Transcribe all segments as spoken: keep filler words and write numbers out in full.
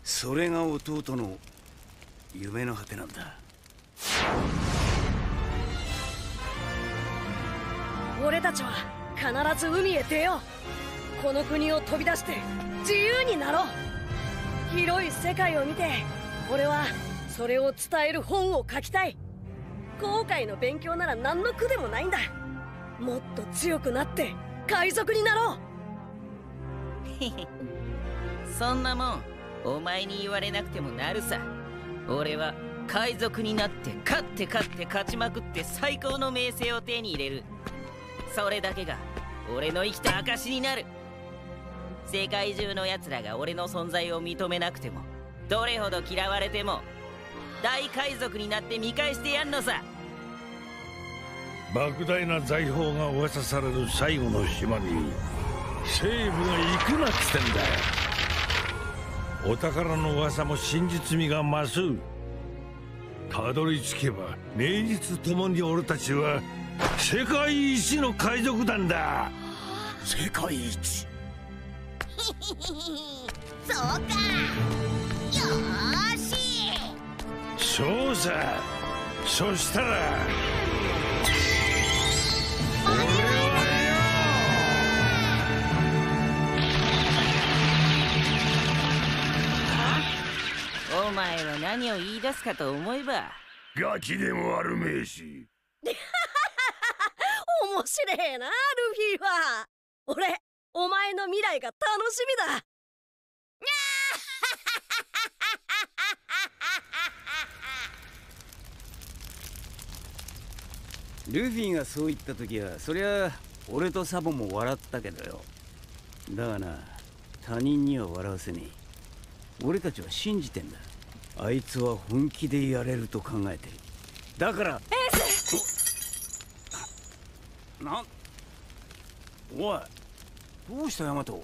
それが弟の夢の果てなんだ。 俺たちは必ず海へ出よう。この国を飛び出して自由になろう。広い世界を見て俺はそれを伝える本を書きたい。後悔の勉強なら何の苦でもないんだ。もっと強くなって海賊になろう。 そんなもんお前に言われなくてもなるさ。俺は海賊になって勝って勝って勝ちまくって最高の名声を手に入れる。それだけが俺の生きた証になる。世界中のやつらが俺の存在を認めなくても、どれほど嫌われても大海賊になって見返してやんのさ。 莫大な財宝が噂される最後の島に西部が行くなっつってんだよ。お宝の噂も真実味が増す。たどり着けば名実ともに俺たちは世界一の海賊団だ。 世界一そうか、よーし。 そうさ。そしたらお前は何を言い出すかと思えばガキでもあるめえし。 面白えなルフィは。俺お前の未来が楽しみだ。 ルフィがそう言った時はそりゃ俺とサボも笑ったけどよ。だがな、他人には笑わせねえ。俺たちは信じてんだ。あいつは本気でやれると考えてる。だからエース。 な、おい、どうしたヤマト。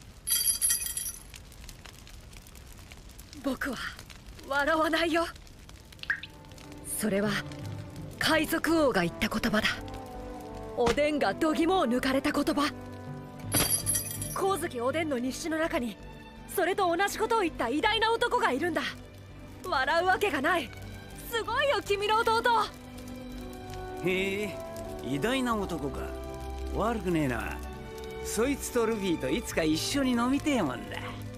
僕は笑わないよ。それは海賊王が言った言葉だ。おでんが度肝を抜かれた言葉。光月おでんの日誌の中にそれと同じことを言った偉大な男がいるんだ。笑うわけがない。すごいよ君の弟。 へえ、偉大な男か。悪くねえな。そいつとルフィといつか一緒に飲みてえもんだ。